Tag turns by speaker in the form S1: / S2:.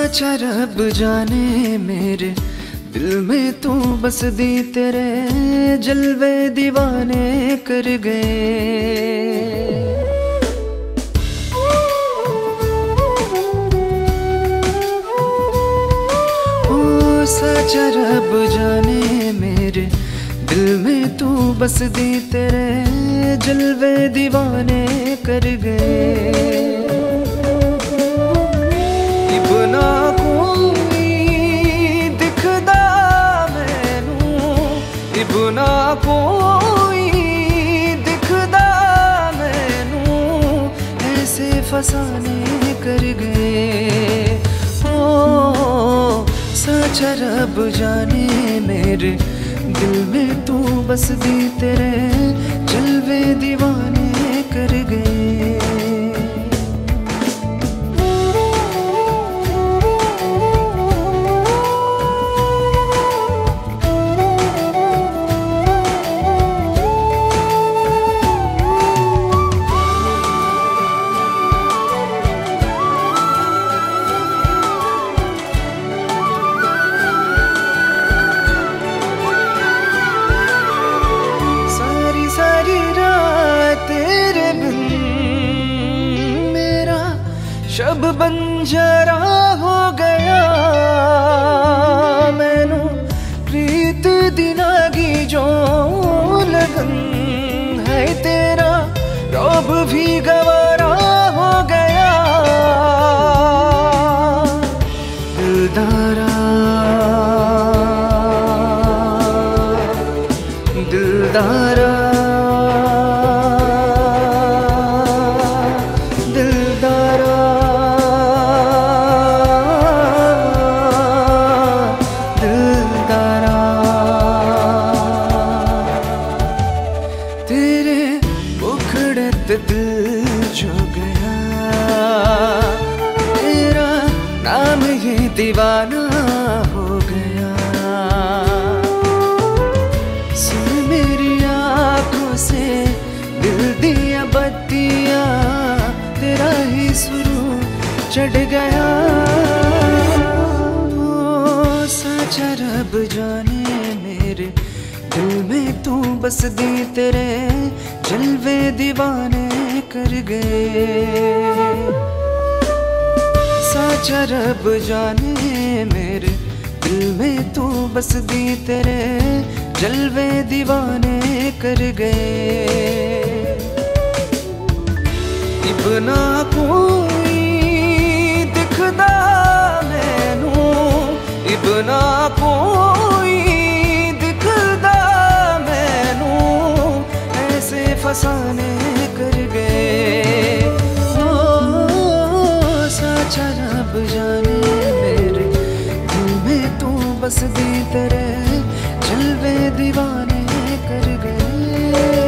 S1: साचा रब जाने मेरे दिल में तू बस दी, तेरे जलवे दीवाने कर गए। ओ साचा रब जाने मेरे दिल में तू बस दी, तेरे जलवे दीवाने कर गए। इबना कोई दिखदा मैनू, इबना कोई दिखदा मैनू, ऐसे फसाने कर गए। ओ साचा रब जाने मेरे दिल में तू बस दी, तेरे जलवे दीवाने कर गए। शब बंजरा हो गया मैनू, प्रीत दिनागी जो लगन है तेरा, रौब भी गवारा हो गया। दिलदारा दिलदारा दिल जो गया, तेरा नाम ये दीवाना हो गया। सुन मेरी आंखों से दिल दिया बत्तियां, तेरा ही सुरूर चढ़ गया। ओ साचा रब जाने मेरे दिल में तू बस दी, तेरे जलवे दीवाने कर गए। साचा रब जाने मेरे दिल में तू बस दी, तेरे जलवे दीवाने कर गए। इबना कोई दिखदा मैनू, इबना कोई फसाने कर गए। ओ साचा रब जाने मेरे दिल में तू बस दी, तेरे जलवे दीवाने कर गए।